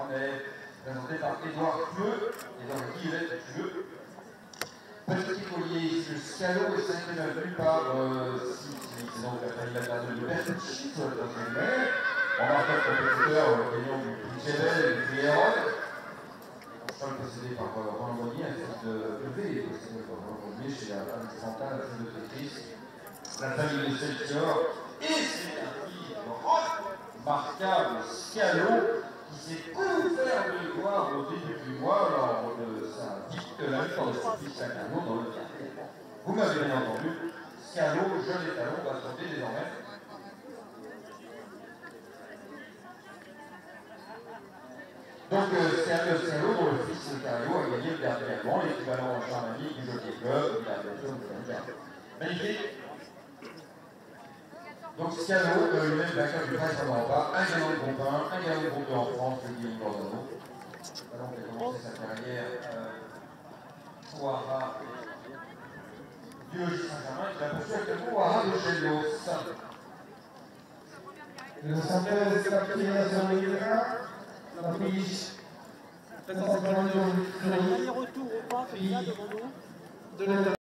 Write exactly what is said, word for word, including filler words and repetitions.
Cornet, présenté par Édouard Fleu, et dans qui il est Fleu. Petit collier, le Scalo est sanctionné par euh, c'est donc la famille maternelle de Bertucci sur le troisième mai. On marque un compétiteur au gagnant du prix Jebel et du prix Hérode. On cheval possédé par euh, Roland Monnier, un fils de Levé, possédé par Roland Monnier chez la famille Santana, la fille de Tétris, la famille de Seltior. Et c'est un fils remarquable, Scalo, qui s'est couvert de gloire au début du mois lors de sa victoire dans le circuit Saint-Cano dans le quartier. Vous m'avez bien entendu, Scalo, jeune étalon, va sauter désormais. Donc Scalo, Scalo, dont le fils Scalo a gagné le dernier également, l'équivalent en Charmanie du Jockey Club, il a bien sûr le magnifique. Donc Scalo, euh, lui-même vainqueur du Prince Rwanda, un gagnant de Gompin, un gagnant de Groupe deux en France, le Guillaume Gordano. Alors qu'il a commencé sa carrière euh, Ouara du Logis Saint-Germain, il a poursuivi actuellement Ouara de Gélios. Le synthèse de la fédération américaine, la police, présentant le aller-retour au pas, de l'État.